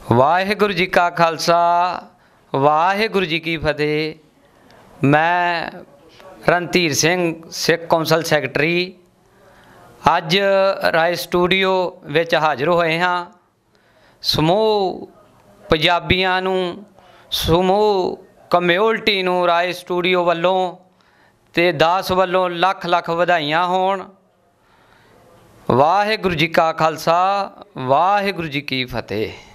वाहिगुरू जी का खालसा वाहिगुरू जी की फतेह। मैं रणधीर सिंह सिख कौंसल सैकटरी अज राय स्टूडियो विच हाज़र होए हाँ। समूह पंजाबियां नूं समूह कम्यूनिटी नूं राय स्टूडियो वल्लों ते दास वल्लों लख लख वधाइयां होण। वाहिगुरू जी का खालसा वाहिगुरू जी की फतेह।